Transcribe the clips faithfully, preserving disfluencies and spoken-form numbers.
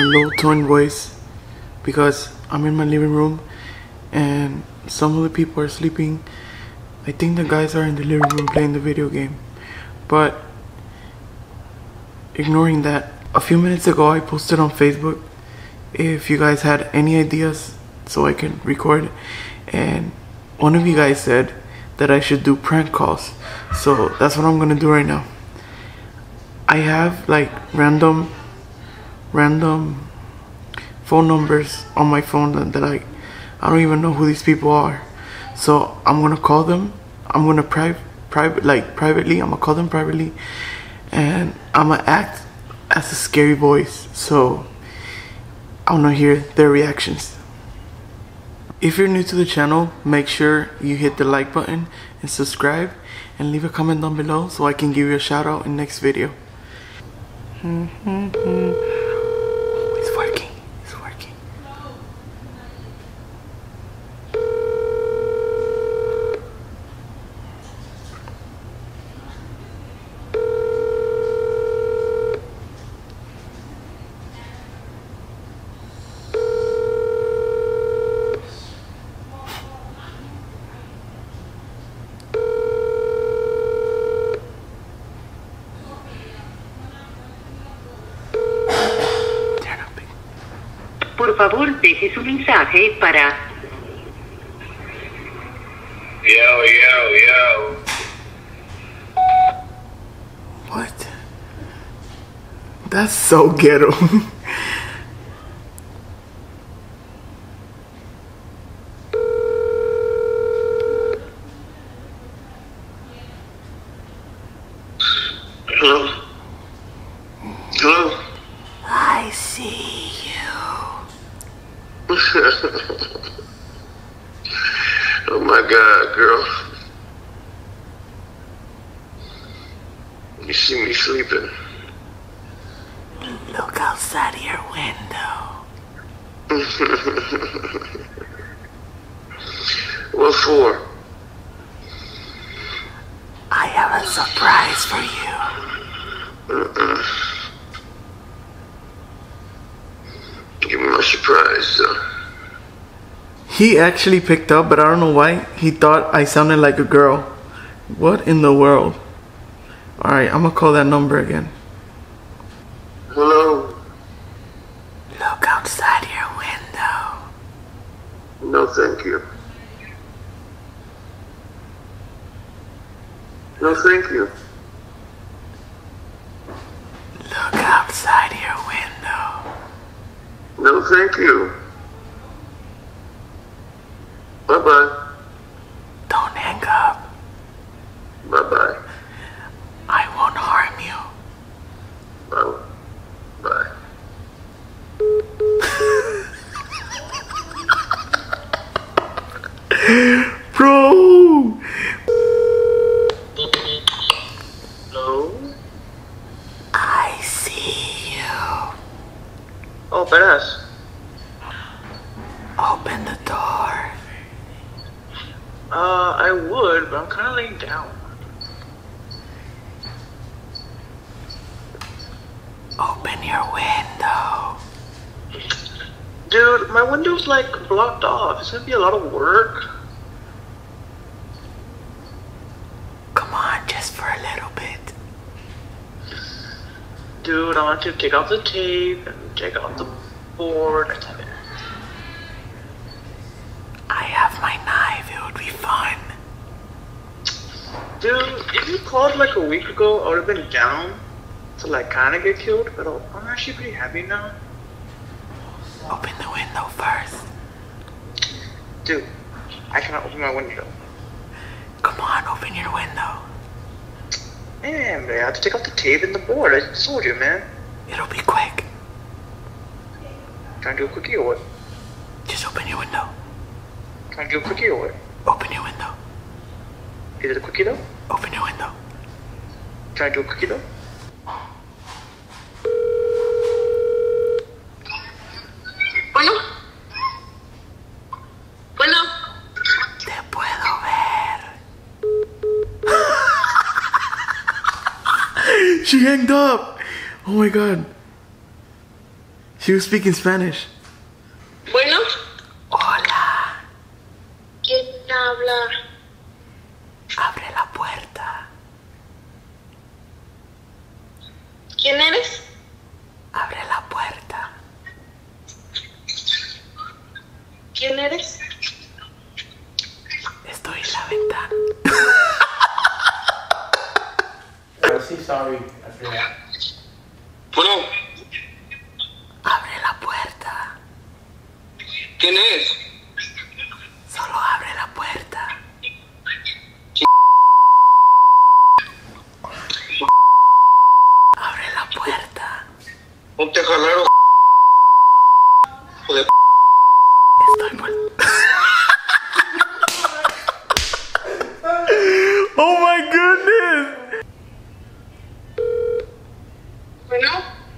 low tone voice because I'm in my living room and some of the people are sleeping. I think the guys are in the living room playing the video game. But ignoring that, a few minutes ago I posted on Facebook if you guys had any ideas so I can record, and one of you guys said that I should do prank calls. So that's what I'm gonna do right now. I have like random random phone numbers on my phone that, that I I don't even know who these people are. So I'm gonna call them. I'm gonna private private like privately. I'm gonna call them privately, and I'm gonna act as a scary voice so I wanna hear their reactions. If you're new to the channel, make sure you hit the like button and subscribe and leave a comment down below so I can give you a shout out in the next video. It's working. It's working. Por favor, deje su mensaje para... Yo, yo, yo. What? That's so ghetto. Hello? Hello? I see you. Oh my God, girl. You see me sleeping. Look outside your window. What for? I have a surprise for you. Uh-uh. Give me my surprise, though. He actually picked up, but I don't know why. He thought I sounded like a girl. What in the world? Alright, I'm gonna call that number again. Hello? Look outside your window. No, thank you. No, thank you. Look outside your window. No, thank you. Bye-bye. Don't hang up. Bye-bye. I won't harm you. Bye. Bye. Bro! Hello? I see you. Oh, badass. Open the door. Uh, I would, but I'm kind of laying down. Open your window. Dude, my window's like blocked off. It's gonna be a lot of work. Come on, just for a little bit. Dude, I want to take off the tape and take off the board. I have my knife, it would be fun. Dude, if you called like a week ago, I would have been down to like kind of get killed, but I'm actually pretty happy now. Open the window first. Dude, I cannot open my window. Come on, open your window. Man, man, I have to take off the tape and the board. I told you, man. It'll be quick. Trying to do a quickie or what? Just open your window. Trying to do a quickie or what? Open your window. Is it a quickie though? Open your window. Trying to do a quickie though? Bueno. Bueno. Te puedo ver. She hanged up. Oh my God. She was speaking Spanish. Bueno, Hola. ¿quién habla? Abre la puerta. ¿Quién eres? Abre la puerta. ¿Quién eres? Estoy en la ventana. Oh, sí, sorry. I forgot. Bueno, Abre la puerta. ¿quién es? Solo abre la puerta. Abre la puerta. Ponte a jalar, hijo de p. Estoy mal. Oh my goodness. Bueno.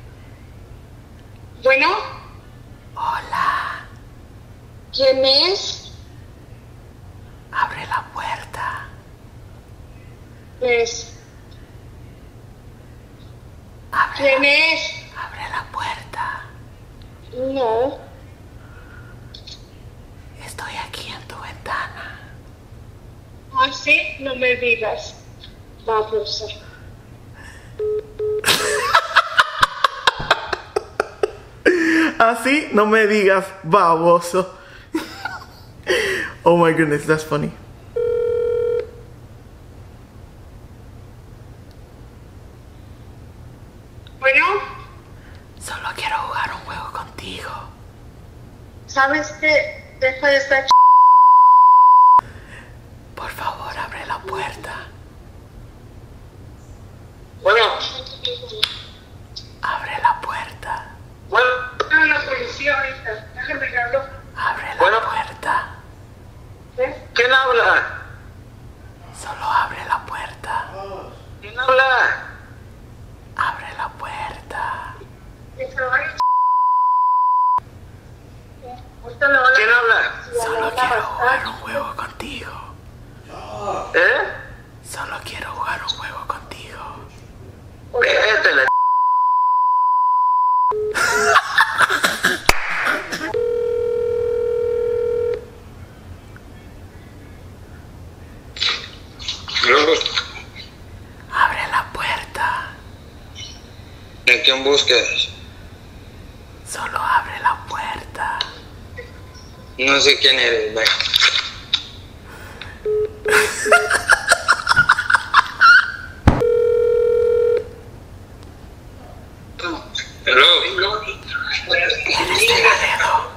Bueno, Hola. ¿quién es? Abre la puerta. Es. Abre, ¿Quién es? abre la puerta. No. Estoy aquí en tu ventana. Así no me digas. Babosa. Así no me digas baboso. Oh my goodness, that's funny. Bueno, Solo quiero jugar un juego contigo. ¿sabes qué? Deja de estar ch... Por favor, abre la puerta. Bueno, Abre la puerta. bueno, a la policía ahorita. Déjame hablar. Abre la Bueno. puerta. ¿Eh? ¿quién habla? Solo abre la puerta. ¿Quién habla? Abre la puerta. Que se vaya ch... Ahorita le van a- ¿Quién habla? Solo quiero jugar un juego contigo. ¿Eh? Solo quiero jugar un juego contigo. Vete la Luego, Abre la puerta. ¿en quién buscas? Solo abre la puerta. No sé quién eres, ve. Hello? ¿Eres de Laredo?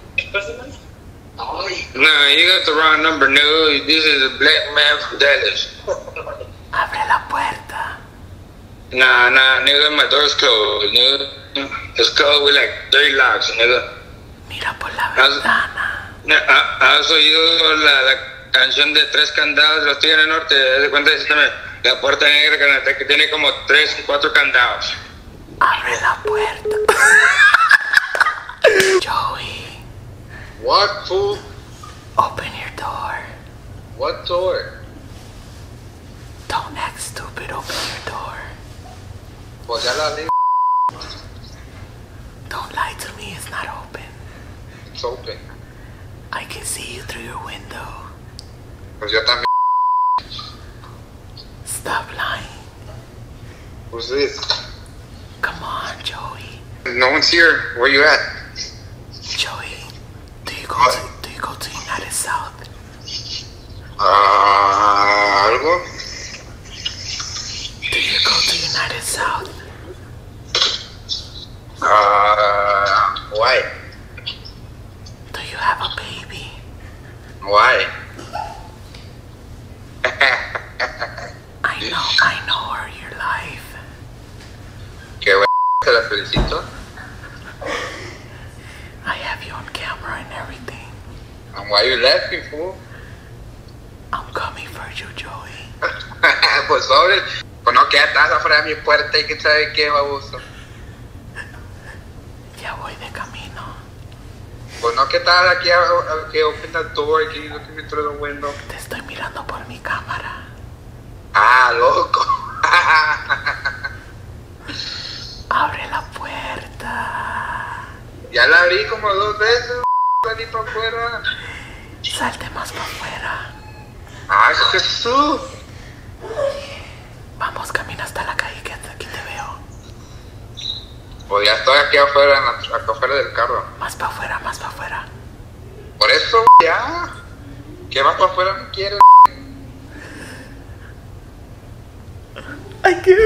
No, you got the wrong number, no. This is a black man from Dallas. Abre la puerta. Nah, nah, nigga, my door's closed, nigga. It's closed with like three locks, nigga. Mira por la Haz- ventana. Ah, ¿has oído la, la canción de tres candados de los Tigres del Norte? Haz de cuenta, esa también. La puerta negra que tiene como tres o cuatro candados. Abre la puerta. Joey, What, fool? open your door. What door? Don't act stupid, open your door. Pues ya la abrí. Don't lie to me, it's not open. It's open. I can see you through your window. Pues yo también. Stop lying. Who's this? Come on, Joey. No one's here. Where you at? Joey, do you go What? to do you go to United South? Ah, algo. Do you go to United South? Ah, why? Do you have a baby? Why? I know, I know her your life. Qué bueno, te la felicito. I have you on camera and everything. And why you laughing, fool? I'm coming for you, Joey. Pues sobre. Pues no, que estás afuera de mi puerta y que sabe qué, baboso. Ya voy de camino. Pues no, que estás aquí, a, a, que open the door, que you looking through the window. Te estoy mirando por mi cámara. Ah, loco. Abre la puerta. Ya la abrí como dos veces, salí para afuera. Salte más para afuera. ¡Ay, Jesús! Vamos, camina hasta la calle que hasta aquí te veo. Pues ya estoy aquí afuera, en la, acá afuera del carro. Más para afuera, más para afuera. Por eso, ya. ¿Qué más para afuera no quieres? Ay, qué.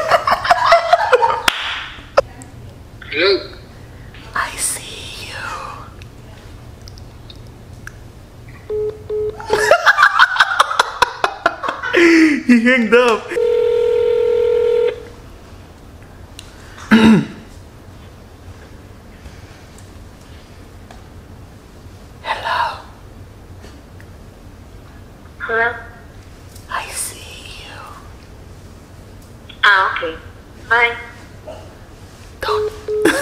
Look. I see you. He hanged up. Hello. Hello? I see you. Ah, okay. Bye. Don't.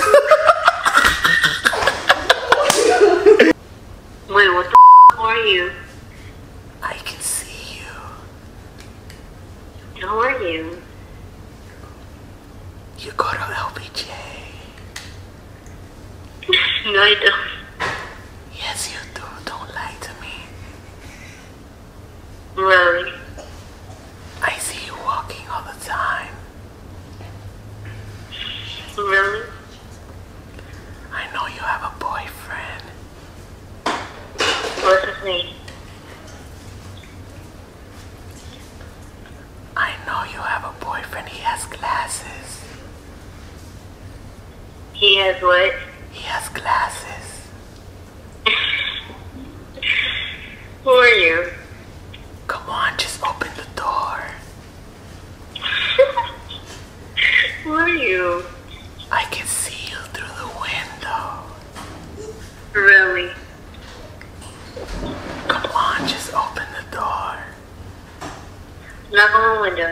Wait, what the f*** are you? I can see you. Who are you? You go to L B J. No, I don't. Yes, you do. Don't lie to me. Really? I see you walking all the time. Really? I know you have a boyfriend. What's his name? I know you have a boyfriend. He has glasses. He has what? He has glasses. Who are you? Come on, just open the door. Who are you? I can see you through the window. Really? Come on, just open the door. Knock on the window.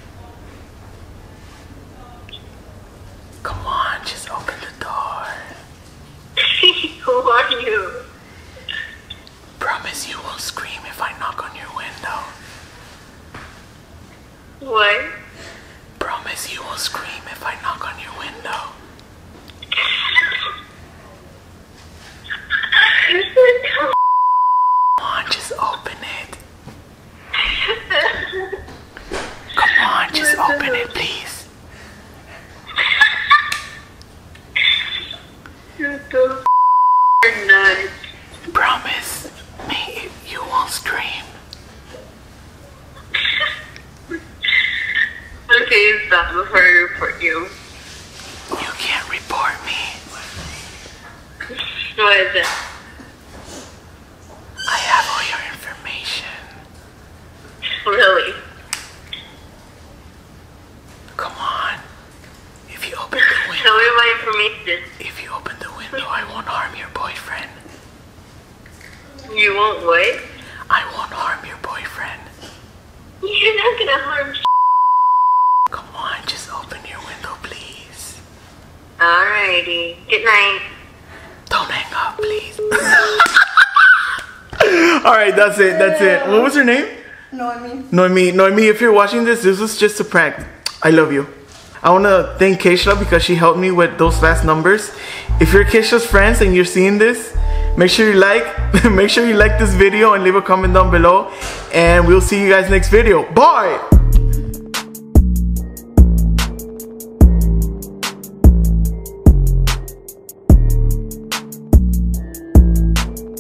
Come on, just open the door. Who are you? Promise you won't scream if I knock on your window. What? Promise you won't scream if I knock on your window. Come on, just open it. Come on, just open it, please. You're so f***ing nuts. Promise me you won't scream. Okay, stop before I report you. You can't report me. What is it? I have all your information. Really? Come on. If you open the window, Tell me my information. if you open the window, I won't harm your boyfriend. You won't what? I won't harm your boyfriend. You're not gonna harm s***. Come on, just open your window, please. Alrighty. Good night. Don't hang up, please. Alright, that's it, that's it. What was her name? Noemi. Noemi, Noemi, if you're watching this, this was just a prank. I love you. I want to thank Keishla because she helped me with those last numbers. If you're Keishla's friends and you're seeing this, make sure you like, make sure you like this video and leave a comment down below. And we'll see you guys next video. Bye!